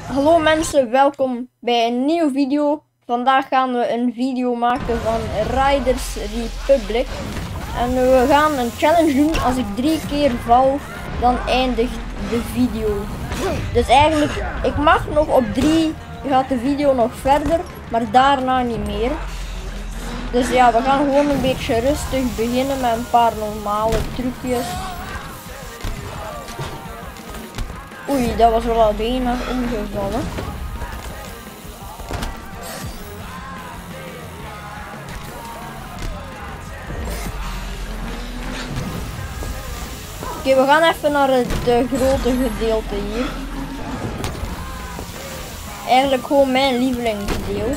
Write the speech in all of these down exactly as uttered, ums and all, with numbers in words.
Hallo mensen, welkom bij een nieuwe video. Vandaag gaan we een video maken van Riders Republic. En we gaan een challenge doen. Als ik drie keer val, dan eindigt de video. Dus eigenlijk, ik mag nog op drie, gaat de video nog verder, maar daarna niet meer. Dus ja, we gaan gewoon een beetje rustig beginnen met een paar normale trucjes. Oei, dat was wel al bijna omgevallen. Oké, okay, we gaan even naar het uh, grote gedeelte hier. Eigenlijk gewoon mijn lievelingsdeel.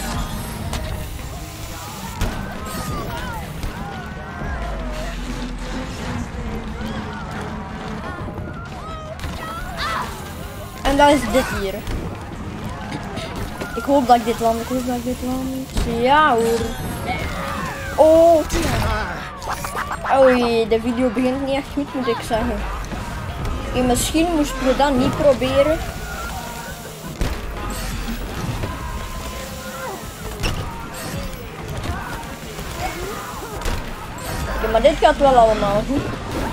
En dat is dit hier. Ik hoop dat ik dit land. Ik hoop dat ik dit land. Ja hoor. Oh. Oei, de video begint niet echt goed, moet ik zeggen. Okay, misschien moesten we dat niet proberen. Okay, maar dit gaat wel allemaal goed.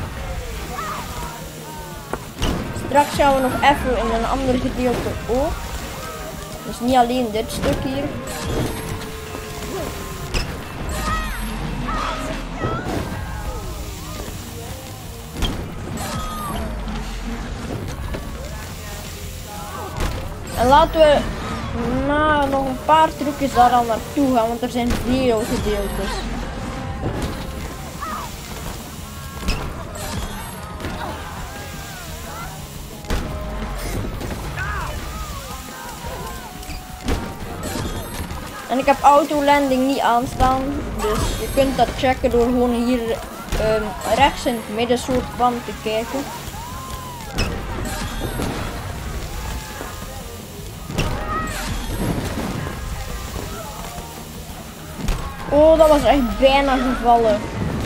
Straks gaan we nog even in een ander gedeelte ook. Dus niet alleen dit stuk hier. En laten we nou, nog een paar trucjes daar al naartoe gaan, want er zijn veel gedeeltes. En ik heb auto-landing niet aanstaan, dus je kunt dat checken door gewoon hier um, rechts in het midden soort van te kijken. Oh, dat was echt bijna gevallen.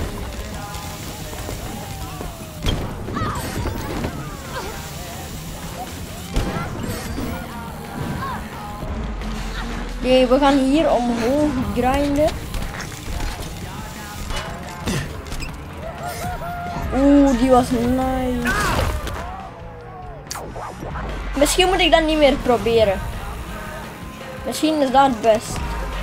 Oké, okay, we gaan hier omhoog grinden. Oeh, die was nice. Misschien moet ik dat niet meer proberen. Misschien is dat het best.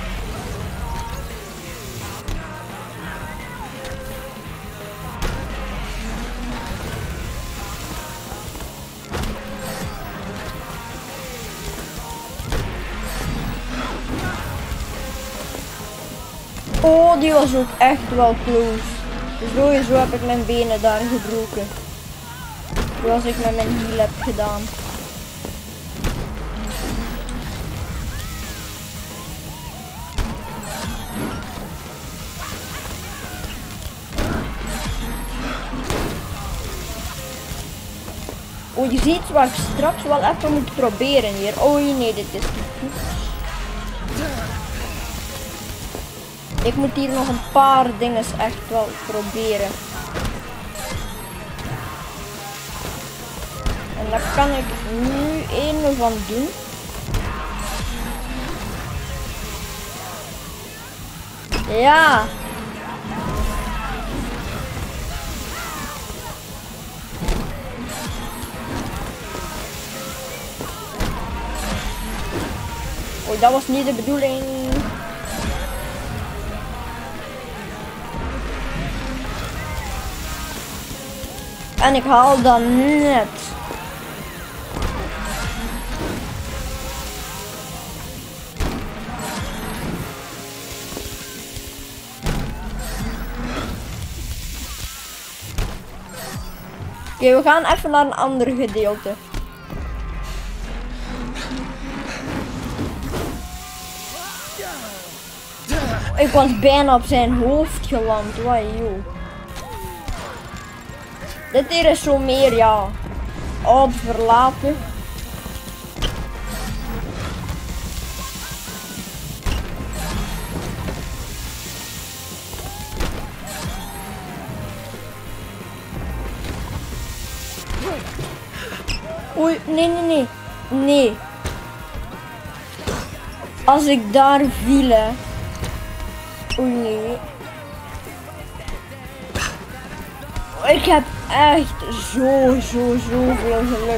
Oh, die was ook echt wel close. Dus sowieso heb ik mijn benen daar gebroken. Zoals ik met mijn heal heb gedaan. Oh, je ziet wat ik straks wel even moet proberen hier. Oh nee, dit is niet goed. Ik moet hier nog een paar dingen echt wel proberen. En daar kan ik nu één van doen. Ja. Oh, dat was niet de bedoeling. En ik haal dat net. Oké, okay, we gaan even naar een ander gedeelte. Ik was bijna op zijn hoofd geland. Wow, joh. Dit hier is zo meer, ja, oud verlaten. Oei, nee, nee, nee. Nee. Als ik daar viel, hè. Oei nee. Ik heb echt zo, zo, zo veel geluk.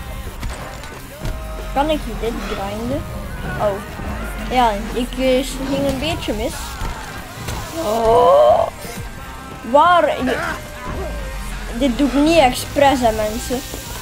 Kan ik dit grinden? Oh. Ja, ik uh, ging een beetje mis. Oh. Waar? Dit doe ik niet expres, hè, mensen.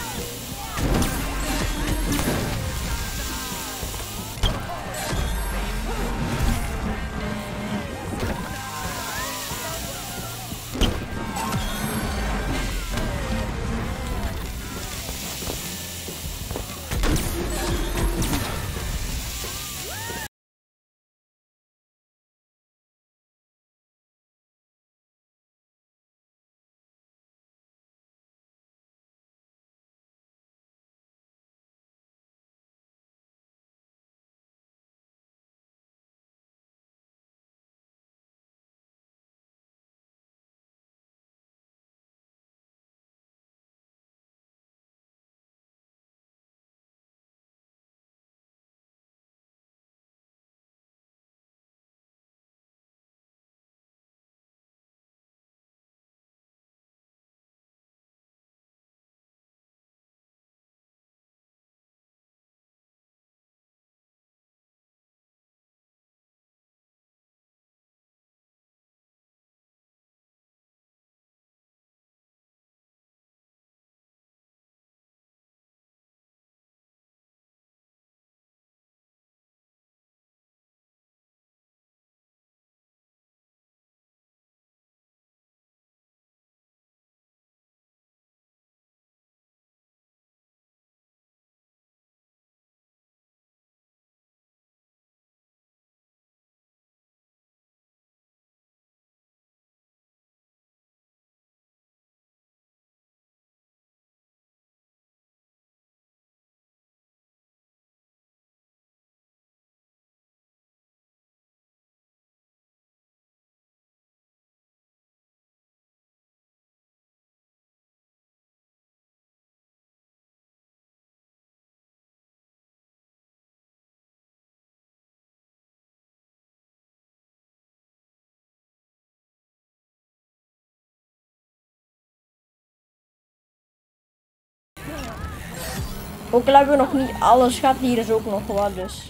Ook al hebben we nog niet alles gehad, hier is ook nog wat dus.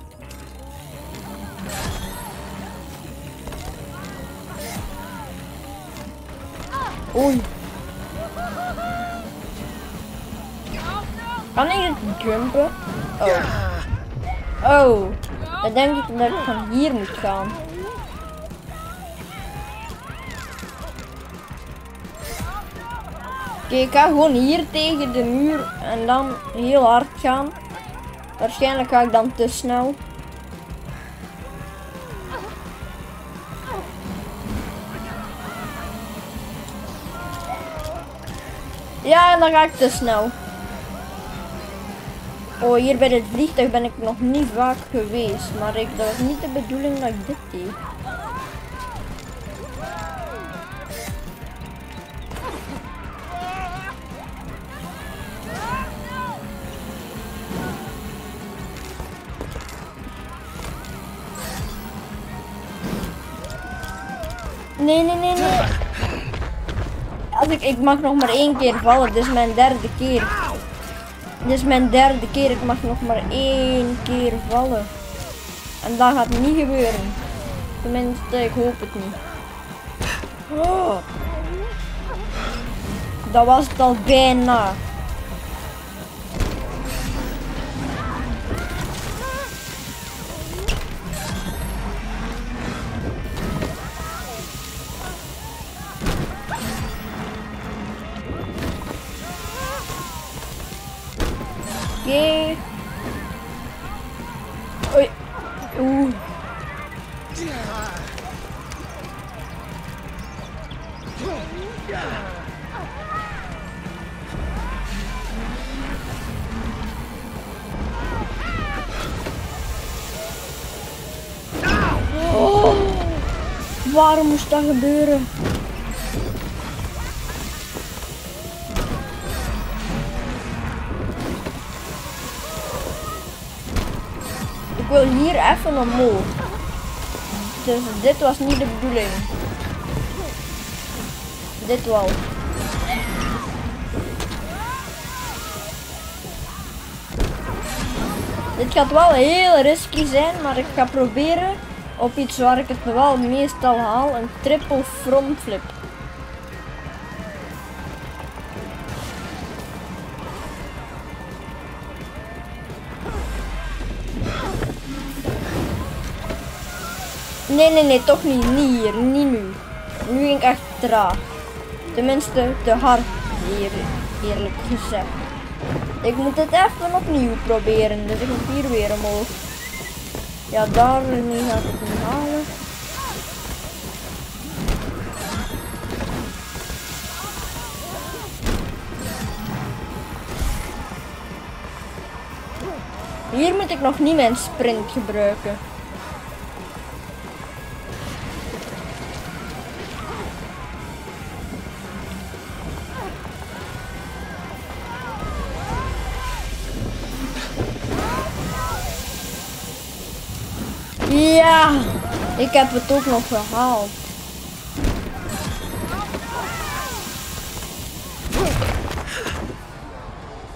Oei. Kan ik het jumpen? Oh. Oh. Dan denk ik dat ik van hier moet gaan. Oké, ik ga gewoon hier tegen de muur en dan heel hard gaan. Waarschijnlijk ga ik dan te snel. Ja, en dan ga ik te snel. Oh, hier bij dit vliegtuig ben ik nog niet vaak geweest. Maar ik, dat was niet de bedoeling dat ik dit deed. Nee, nee, nee, nee. Als ik, ik mag nog maar één keer vallen. Dit is mijn derde keer. Dit is mijn derde keer. Ik mag nog maar één keer vallen. En dat gaat niet gebeuren. Tenminste, ik hoop het niet. Oh. Dat was het al bijna. Oké. Oei. Oeh. Oh. Waarom moest dat gebeuren? Ik wil hier even omhoog. Dus dit was niet de bedoeling. Dit wel. Dit gaat wel heel risky zijn, maar ik ga proberen op iets waar ik het wel meestal haal. Een triple front flip. Nee, nee, nee, toch niet. Niet hier, niet nu. Nu ging ik echt traag. Tenminste, te hard hier, eerlijk gezegd. Ik moet het even opnieuw proberen, dus ik moet hier weer omhoog. Ja, daar niet gaat het niet halen. Hier moet ik nog niet mijn sprint gebruiken. Ja, ik heb het ook nog gehaald.